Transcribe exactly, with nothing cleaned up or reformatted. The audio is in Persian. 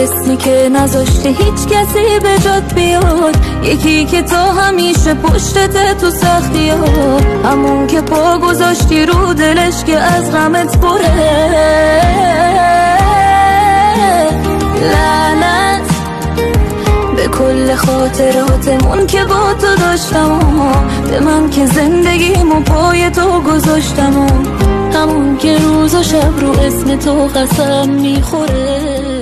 اسمی که نذاشته هیچ کسی به جات بیاد، یکی که تا همیشه پشتت تو سختی ها، همون که پا گذاشتی رو دلش که از غمت پره. لعنت به کل خاطراتمون که با تو داشتم، به من که زندگیمو پای تو گذاشتم، همون که روز و شب رو اسم تو قسم میخوره.